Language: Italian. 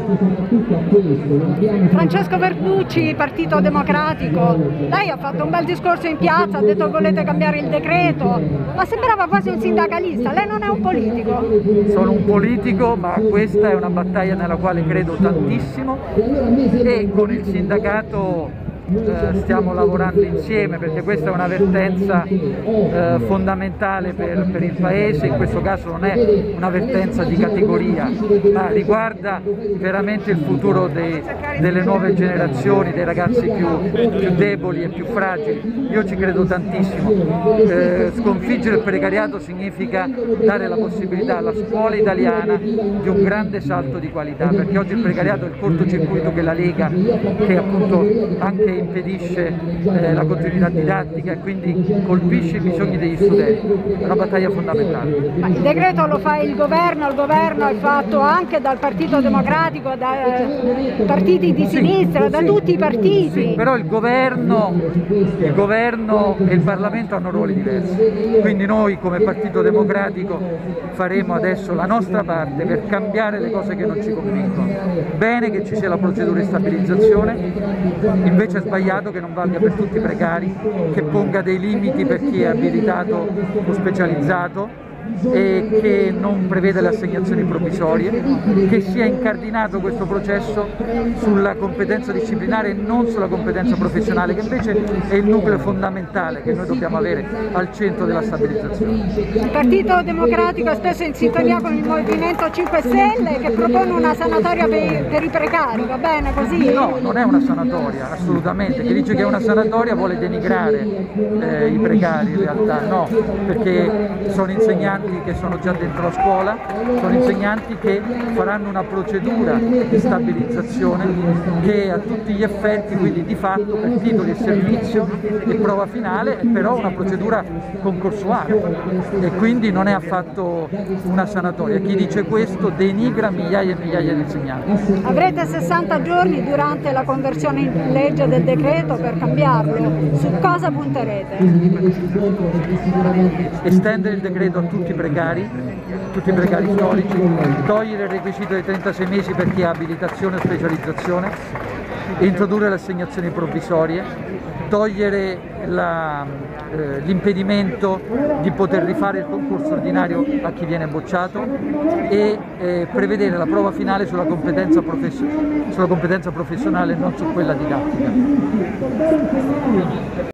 Francesco Verducci, Partito Democratico, lei ha fatto un bel discorso in piazza, ha detto volete cambiare il decreto, ma sembrava quasi un sindacalista. Lei non è un politico? Sono un politico, ma questa è una battaglia nella quale credo tantissimo e con il sindacato stiamo lavorando insieme, perché questa è una vertenza fondamentale per il Paese. In questo caso non è una vertenza di categoria, ma riguarda veramente il futuro delle nuove generazioni, dei ragazzi più deboli e più fragili. Io ci credo tantissimo. Sconfiggere il precariato significa dare la possibilità alla scuola italiana di un grande salto di qualità, perché oggi il precariato è il cortocircuito che la Lega, che appunto anche impedisce la continuità didattica e quindi colpisce i bisogni degli studenti. È una battaglia fondamentale. Ma il decreto lo fa il governo è fatto anche dal Partito Democratico, dai partiti di sinistra, da tutti i partiti. Sì, però il governo e il Parlamento hanno ruoli diversi, quindi noi come Partito Democratico faremo adesso la nostra parte per cambiare le cose che non ci convincono. Bene che ci sia la procedura di stabilizzazione, invece è sbagliato che non valga per tutti i precari, che ponga dei limiti per chi è abilitato o specializzato e che non prevede le assegnazioni provvisorie, che sia incardinato questo processo sulla competenza disciplinare e non sulla competenza professionale, che invece è il nucleo fondamentale che noi dobbiamo avere al centro della stabilizzazione. Il Partito Democratico è spesso in sintonia con il Movimento 5 Stelle che propone una sanatoria per i precari, va bene così? No, non è una sanatoria, assolutamente. Chi dice che è una sanatoria vuole denigrare i precari, in realtà no, perché sono insegnanti che sono già dentro la scuola, sono insegnanti che faranno una procedura di stabilizzazione che a tutti gli effetti, quindi di fatto per titoli e servizio e prova finale, è però una procedura concorsuale e quindi non è affatto una sanatoria. Chi dice questo denigra migliaia e migliaia di insegnanti. Avrete 60 giorni durante la conversione in legge del decreto per cambiarlo. Su cosa punterete? Estendere il decreto a tutti i precari storici, togliere il requisito dei 36 mesi per chi ha abilitazione o specializzazione, introdurre le assegnazioni provvisorie, togliere l'impedimento di poter rifare il concorso ordinario a chi viene bocciato e prevedere la prova finale sulla competenza professionale e non su quella didattica.